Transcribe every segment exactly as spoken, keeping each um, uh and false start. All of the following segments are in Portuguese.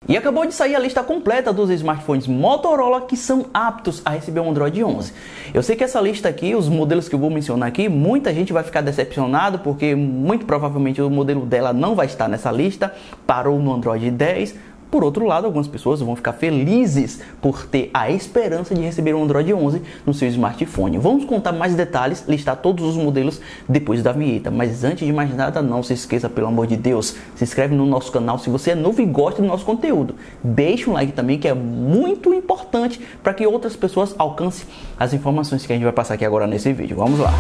E acabou de sair a lista completa dos smartphones Motorola que são aptos a receber o Android onze. Eu sei que essa lista aqui, os modelos que eu vou mencionar aqui, muita gente vai ficar decepcionado porque muito provavelmente o modelo dela não vai estar nessa lista, parou no Android dez. Por outro lado, algumas pessoas vão ficar felizes por ter a esperança de receber o Android onze no seu smartphone. Vamos contar mais detalhes, listar todos os modelos depois da vinheta. Mas antes de mais nada, não se esqueça, pelo amor de Deus, se inscreve no nosso canal se você é novo e gosta do nosso conteúdo. Deixa um like também, que é muito importante para que outras pessoas alcancem as informações que a gente vai passar aqui agora nesse vídeo. Vamos lá!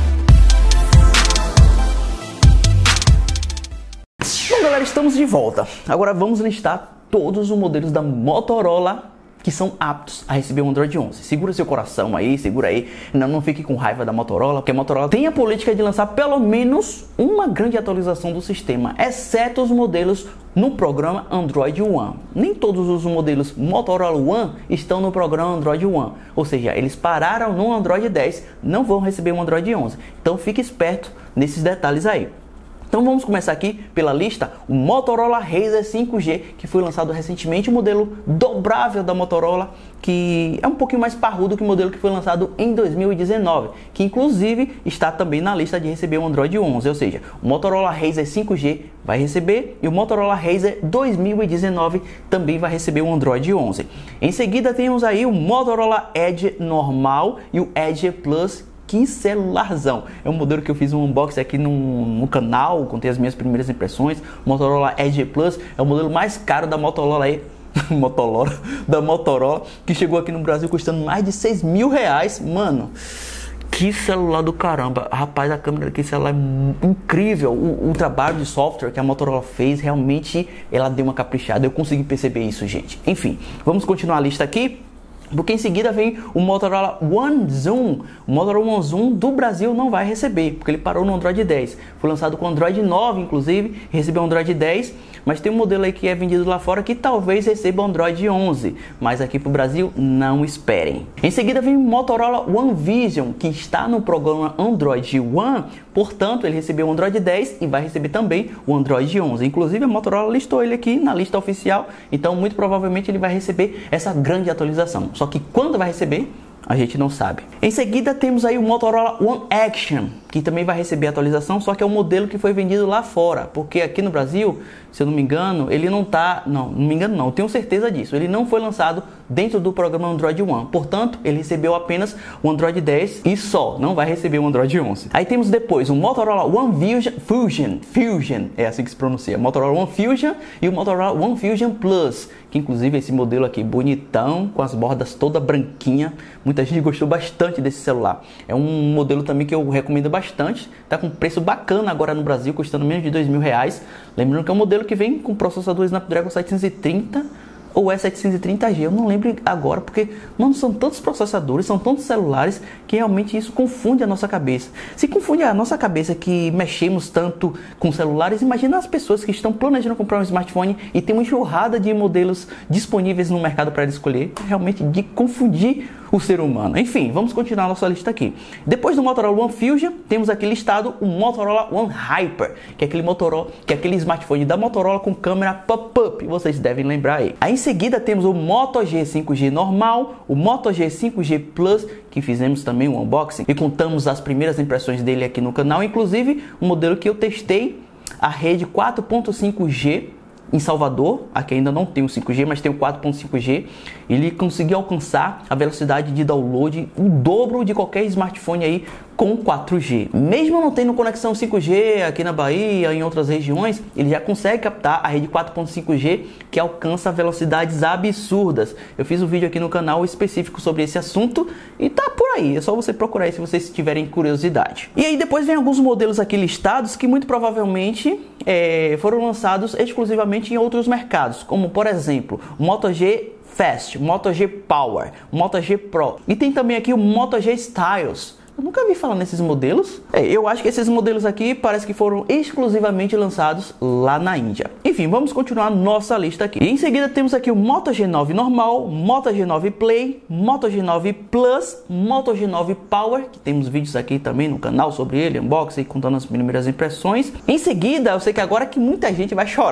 Bom, galera, estamos de volta. Agora vamos listar todos os modelos da Motorola que são aptos a receber o Android onze. Segura seu coração aí, segura aí. Não, não fique com raiva da Motorola, porque a Motorola tem a política de lançar pelo menos uma grande atualização do sistema, exceto os modelos no programa Android One. Nem todos os modelos Motorola One estão no programa Android One, ou seja, eles pararam no Android dez, não vão receber o Android onze. Então fique esperto nesses detalhes aí. Então vamos começar aqui pela lista, o Motorola Razr cinco G, que foi lançado recentemente, o modelo dobrável da Motorola, que é um pouquinho mais parrudo que o modelo que foi lançado em dois mil e dezenove, que inclusive está também na lista de receber o Android onze, ou seja, o Motorola Razr cinco G vai receber e o Motorola Razr dois mil e dezenove também vai receber o Android onze. Em seguida temos aí o Motorola Edge normal e o Edge Plus. Que celularzão! É um modelo que eu fiz um unboxing aqui no, no canal, contei as minhas primeiras impressões. O Motorola Edge Plus é o modelo mais caro da Motorola aí. Motorola, da Motorola, que chegou aqui no Brasil custando mais de seis mil reais. Mano, que celular do caramba! Rapaz, a câmera desse celular é incrível. O, o trabalho de software que a Motorola fez, realmente ela deu uma caprichada. Eu consegui perceber isso, gente. Enfim, vamos continuar a lista aqui, porque em seguida vem o Motorola One Zoom. O Motorola One Zoom do Brasil não vai receber, porque ele parou no Android dez. Foi lançado com Android nove, inclusive, recebeu o Android dez, mas tem um modelo aí que é vendido lá fora que talvez receba o Android onze, mas aqui para o Brasil não esperem. Em seguida vem o Motorola One Vision, que está no programa Android One, portanto ele recebeu o Android dez e vai receber também o Android onze. Inclusive a Motorola listou ele aqui na lista oficial, então muito provavelmente ele vai receber essa grande atualização. Só que quando vai receber, a gente não sabe. Em seguida temos aí o Motorola One Action, que também vai receber atualização, só que é um modelo que foi vendido lá fora, porque aqui no Brasil, se eu não me engano, ele não tá, não, não me engano não, eu tenho certeza disso, ele não foi lançado dentro do programa Android One, portanto, ele recebeu apenas o Android dez e só, não vai receber o Android onze. Aí temos depois o Motorola One Fusion, Fusion, Fusion, é assim que se pronuncia, Motorola One Fusion e o Motorola One Fusion Plus, que inclusive esse modelo aqui bonitão, com as bordas toda branquinha, muita gente gostou bastante desse celular. É um modelo também que eu recomendo bastante, tá com preço bacana agora no Brasil, custando menos de dois mil reais. Lembrando que é um modelo que vem com processador Snapdragon setecentos e trinta ou é setecentos e trinta G, eu não lembro agora, porque mano, são tantos processadores, são tantos celulares, que realmente isso confunde a nossa cabeça. Se confunde a nossa cabeça que mexemos tanto com celulares, imagina as pessoas que estão planejando comprar um smartphone e tem uma enxurrada de modelos disponíveis no mercado para escolher, realmente de confundir o ser humano. Enfim, vamos continuar a nossa lista aqui. Depois do Motorola One Fusion, temos aqui listado o Motorola One Hyper, que é aquele Motorola, que é aquele smartphone da Motorola com câmera pop-up, vocês devem lembrar aí. Aí em seguida temos o Moto G cinco G normal, o Moto G cinco G Plus, que fizemos também um unboxing e contamos as primeiras impressões dele aqui no canal, inclusive um modelo que eu testei, a rede quatro ponto cinco G em Salvador. Aqui ainda não tem o cinco G, mas tem o quatro ponto cinco G. Ele conseguiu alcançar a velocidade de download o dobro de qualquer smartphone aí com quatro G. Mesmo não tendo conexão cinco G aqui na Bahia, em outras regiões, ele já consegue captar a rede quatro ponto cinco G, que alcança velocidades absurdas. Eu fiz um vídeo aqui no canal específico sobre esse assunto e tá por aí, é só você procurar aí se vocês tiverem curiosidade. E aí depois vem alguns modelos aqui listados que muito provavelmente é, foram lançados exclusivamente em outros mercados, como por exemplo o Moto G Fast, Moto G Power, Moto G Pro, e tem também aqui o Moto G Styles. Eu nunca vi falar nesses modelos. É, eu acho que esses modelos aqui parece que foram exclusivamente lançados lá na Índia. Enfim, vamos continuar nossa lista aqui. E em seguida temos aqui o Moto G nove normal, Moto G nove Play, Moto G nove Plus, Moto G nove Power, que temos vídeos aqui também no canal sobre ele, unboxing, contando as primeiras impressões. Em seguida, eu sei que agora que muita gente vai chorar.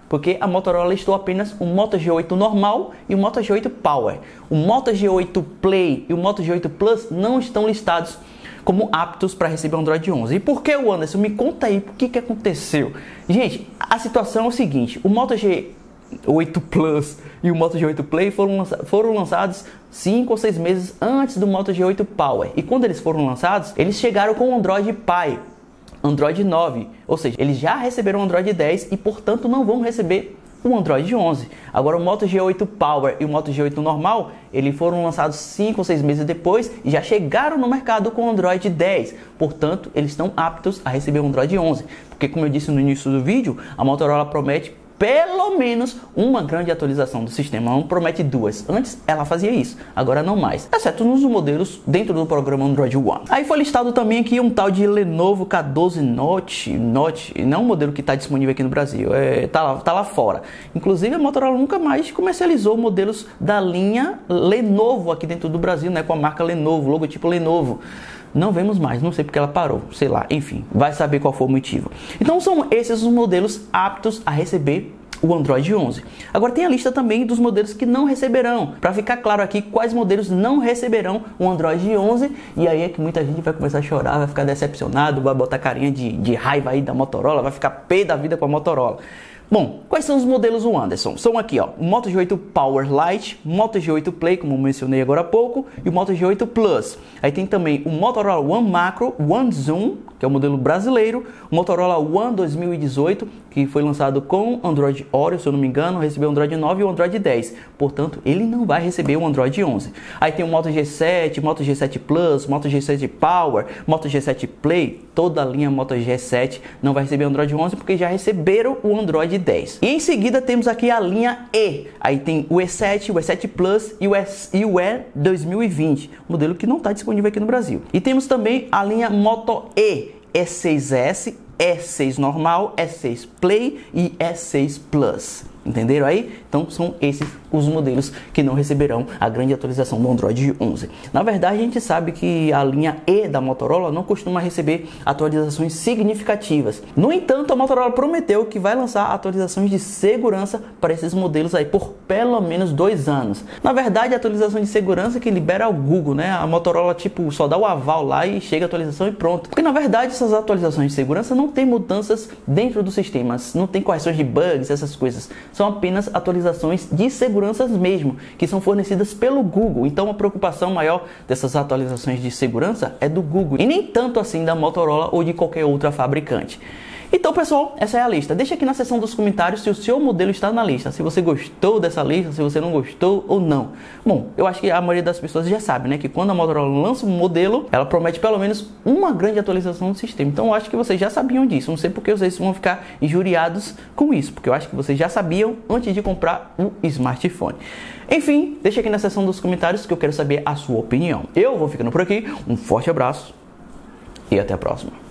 porque a Motorola listou apenas o Moto G oito normal e o Moto G oito Power. O Moto G oito Play e o Moto G oito Plus não estão listados como aptos para receber o Android onze. E por que, o Anderson? Me conta aí, o que, que aconteceu? Gente, a situação é o seguinte, o Moto G oito Plus e o Moto G oito Play foram, lança foram lançados cinco ou seis meses antes do Moto G oito Power. E quando eles foram lançados, eles chegaram com o Android Pie, Android nove, ou seja, eles já receberam o Android dez e, portanto, não vão receber o Android onze. Agora, o Moto G oito Power e o Moto G oito normal, eles foram lançados cinco ou seis meses depois e já chegaram no mercado com o Android dez. Portanto, eles estão aptos a receber o Android onze. Porque, como eu disse no início do vídeo, a Motorola promete pelo menos uma grande atualização do sistema, não promete duas. Antes ela fazia isso, agora não mais, exceto nos modelos dentro do programa Android One. Aí foi listado também aqui um tal de Lenovo K doze Note, Note, não é um modelo que está disponível aqui no Brasil, é, tá, lá, tá lá fora. Inclusive a Motorola nunca mais comercializou modelos da linha Lenovo aqui dentro do Brasil, né, com a marca Lenovo, logotipo Lenovo. Não vemos mais, não sei porque ela parou, sei lá, enfim, vai saber qual foi o motivo. Então são esses os modelos aptos a receber o Android onze. Agora tem a lista também dos modelos que não receberão, para ficar claro aqui quais modelos não receberão o Android onze, e aí é que muita gente vai começar a chorar, vai ficar decepcionado, vai botar carinha de, de raiva aí da Motorola, vai ficar pé da vida com a Motorola. Bom, quais são os modelos do Anderson? São aqui, ó, o Moto G oito Power Lite, Moto G oito Play, como mencionei agora há pouco, e o Moto G oito Plus. Aí tem também o Motorola One Macro, One Zoom, que é o modelo brasileiro, o Motorola One dois mil e dezoito, que foi lançado com Android Oreo, se eu não me engano, recebeu o Android nove e o Android dez. Portanto, ele não vai receber o Android onze. Aí tem o Moto G sete, Moto G sete Plus, Moto G sete Power, Moto G sete Play, toda a linha Moto G sete não vai receber o Android onze porque já receberam o Android dez. E em seguida temos aqui a linha E. Aí tem o E sete, o E sete Plus e o, S, e o E dois mil e vinte, modelo que não está disponível aqui no Brasil. E temos também a linha Moto E, E seis S, E seis normal, E seis Play e E seis Plus. Entenderam aí? Então são esses os modelos que não receberão a grande atualização do Android onze. Na verdade, a gente sabe que a linha E da Motorola não costuma receber atualizações significativas. No entanto, a Motorola prometeu que vai lançar atualizações de segurança para esses modelos aí por pelo menos dois anos. Na verdade, a atualização de segurança que libera é o Google, né? A Motorola tipo só dá o aval lá e chega a atualização e pronto. Porque na verdade essas atualizações de segurança não tem mudanças dentro dos sistemas, não tem correções de bugs, essas coisas. São apenas atualizações de seguranças mesmo, que são fornecidas pelo Google. Então a preocupação maior dessas atualizações de segurança é do Google e nem tanto assim da Motorola ou de qualquer outra fabricante. Então, pessoal, essa é a lista. Deixa aqui na seção dos comentários se o seu modelo está na lista, se você gostou dessa lista, se você não gostou ou não. Bom, eu acho que a maioria das pessoas já sabe, né, que quando a Motorola lança um modelo, ela promete pelo menos uma grande atualização do sistema. Então, eu acho que vocês já sabiam disso. Não sei porque vocês vão ficar injuriados com isso, porque eu acho que vocês já sabiam antes de comprar o smartphone. Enfim, deixa aqui na seção dos comentários que eu quero saber a sua opinião. Eu vou ficando por aqui. Um forte abraço e até a próxima.